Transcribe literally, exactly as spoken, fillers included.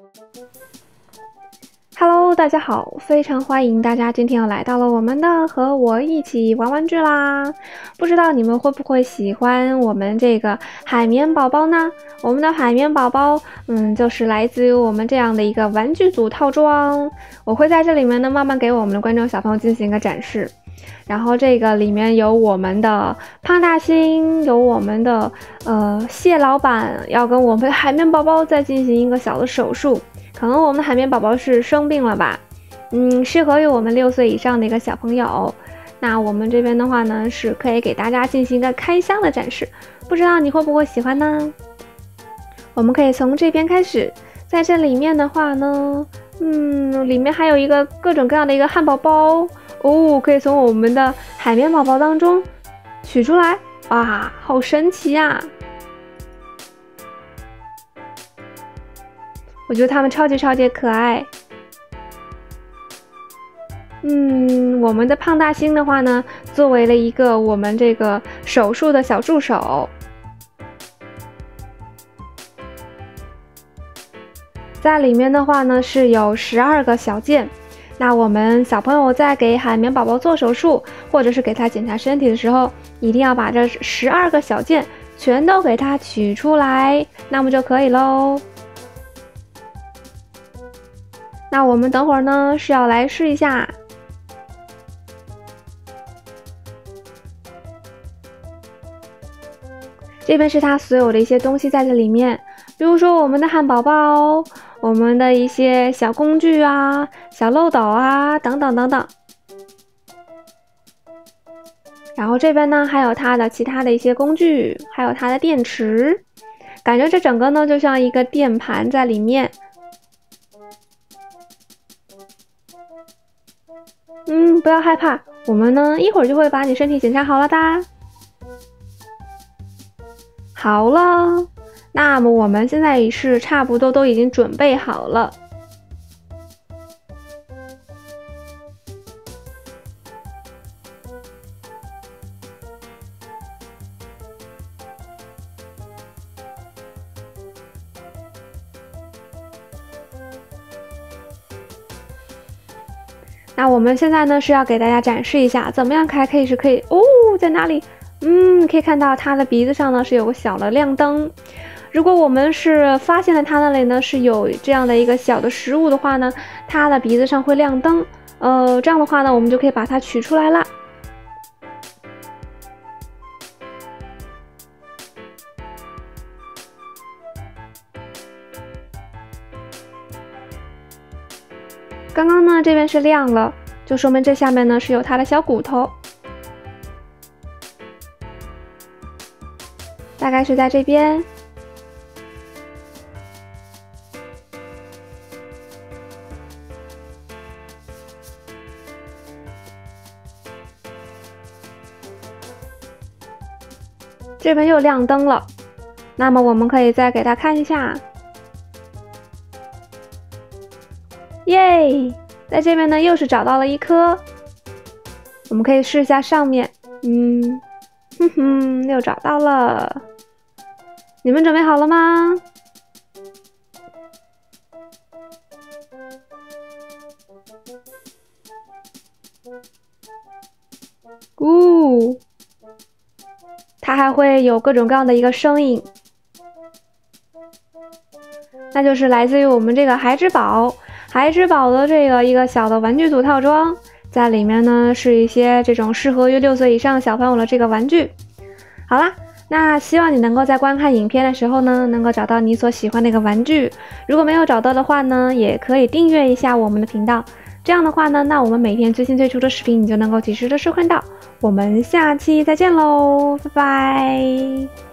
Hello， 大家好，非常欢迎大家今天又来到了我们的和我一起玩玩具啦！不知道你们会不会喜欢我们这个海绵宝宝呢？我们的海绵宝宝，嗯，就是来自于我们这样的一个玩具组套装。我会在这里面呢，慢慢给我们的观众小朋友进行一个展示。然后这个里面有我们的胖大星，有我们的呃蟹老板，要跟我们的海绵宝宝再进行一个小的手术。可能我们的海绵宝宝是生病了吧，嗯，适合于我们六岁以上的一个小朋友。那我们这边的话呢，是可以给大家进行一个开箱的展示，不知道你会不会喜欢呢？我们可以从这边开始，在这里面的话呢，嗯，里面还有一个各种各样的一个汉堡包哦，可以从我们的海绵宝宝当中取出来，哇，好神奇呀！我觉得他们超级超级可爱。嗯，我们的胖大星的话呢，作为了一个我们这个手术的小助手，在里面的话呢是有十二个小件。那我们小朋友在给海绵宝宝做手术，或者是给他检查身体的时候，一定要把这十二个小件全都给它取出来，那么就可以喽。那我们等会儿呢是要来试一下，这边是它所有的一些东西在这里面，比如说我们的汉堡包，我们的一些小工具啊、小漏斗啊等等等等。然后这边呢还有它的其他的一些工具，还有它的电池，感觉这整个呢就像一个键盘在里面。嗯，不要害怕，我们呢一会儿就会把你身体检查好了的。好了，那么我们现在也是差不多都已经准备好了。那我们现在呢是要给大家展示一下，怎么样开可以是可以哦，在哪里？嗯，可以看到它的鼻子上呢是有个小的亮灯。如果我们是发现了它那里呢是有这样的一个小的食物的话呢，它的鼻子上会亮灯。呃，这样的话呢，我们就可以把它取出来了。刚刚呢这边是亮了，就说明这下面呢是有它的小骨头，大概是在这边。这边又亮灯了，那么我们可以再给它看一下。耶，在这边呢又是找到了一颗，我们可以试一下上面，嗯，哼哼，又找到了。你们准备好了吗？呜、哦，它还会有各种各样的一个声音，那就是来自于我们这个孩之宝。孩之宝的这个一个小的玩具组套装，在里面呢是一些这种适合于六岁以上小朋友的这个玩具。好啦，那希望你能够在观看影片的时候呢，能够找到你所喜欢的一个玩具。如果没有找到的话呢，也可以订阅一下我们的频道。这样的话呢，那我们每天最新最出的视频，你就能够及时的收看到。我们下期再见喽，拜拜。